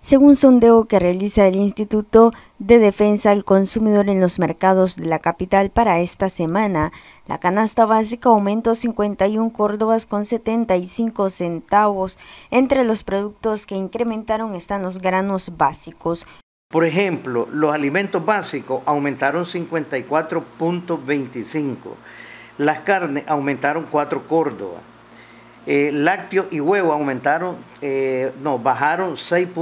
Según sondeo que realiza el Instituto de Defensa al Consumidor en los mercados de la capital para esta semana, la canasta básica aumentó 51 córdobas con 75 centavos. Entre los productos que incrementaron están los granos básicos. Por ejemplo, los alimentos básicos aumentaron 54.25, las carnes aumentaron 4 córdobas. Lácteos y huevos bajaron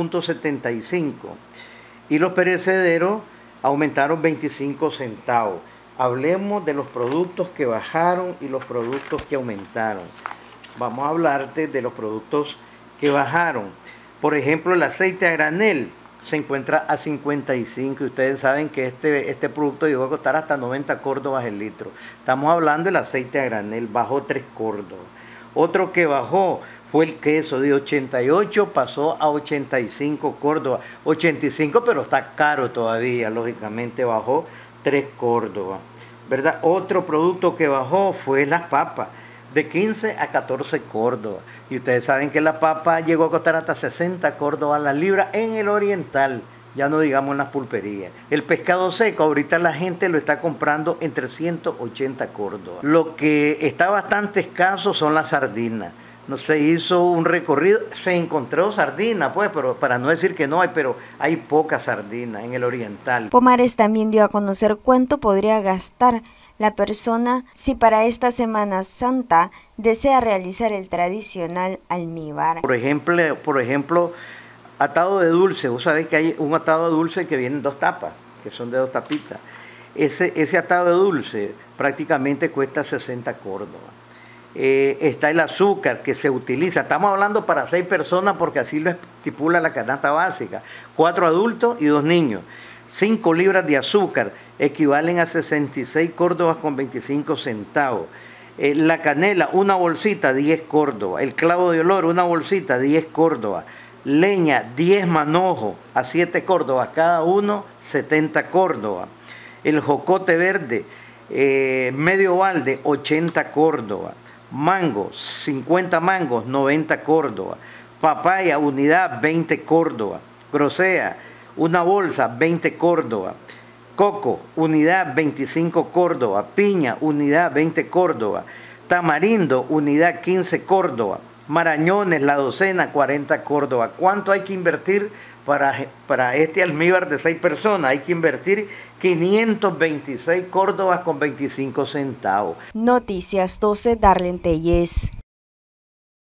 6.75 y los perecederos aumentaron 25 centavos. Hablemos de los productos que bajaron y los productos que aumentaron. Vamos a hablarte de los productos que bajaron. Por ejemplo, el aceite a granel se encuentra a 55 y ustedes saben que este producto llegó a costar hasta 90 córdobas el litro. Estamos hablando del aceite a granel, bajó 3 córdobas. Otro que bajó fue el queso, de 88 pasó a 85 córdobas. 85, pero está caro todavía, lógicamente bajó 3 córdobas, ¿verdad? Otro producto que bajó fue las papas, de 15 a 14 córdobas. Y ustedes saben que la papa llegó a costar hasta 60 córdobas la libra en el oriental, ya no digamos en las pulperías. El pescado seco, ahorita la gente lo está comprando en 380 córdobas. Lo que está bastante escaso son las sardinas. No se hizo un recorrido, se encontró sardina, pues, pero para no decir que no hay, pero hay poca sardina en el oriental. Pomares también dio a conocer cuánto podría gastar la persona si para esta Semana Santa desea realizar el tradicional almíbar. Por ejemplo, atado de dulce. Vos sabés que hay un atado de dulce que viene en 2 tapas, que son de 2 tapitas. Ese atado de dulce prácticamente cuesta 60 córdobas. Está el azúcar que se utiliza, estamos hablando para 6 personas porque así lo estipula la canasta básica, 4 adultos y 2 niños. 5 libras de azúcar equivalen a 66 córdobas con 25 centavos. La canela, una bolsita, 10 córdobas. El clavo de olor, una bolsita, 10 córdobas. Leña, 10 manojos a 7 córdobas, cada uno 70 córdobas. El jocote verde, medio balde, 80 córdobas. Mango, 50 mangos, 90 córdobas. Papaya, unidad, 20 córdobas. Grosea, una bolsa, 20 córdobas. Coco, unidad, 25 córdobas. Piña, unidad, 20 córdobas. Tamarindo, unidad, 15 córdobas. Marañones, la docena, 40 córdobas. ¿Cuánto hay que invertir para este almíbar de 6 personas? Hay que invertir 526 córdobas con 25 centavos. Noticias 12, Darlene Telles.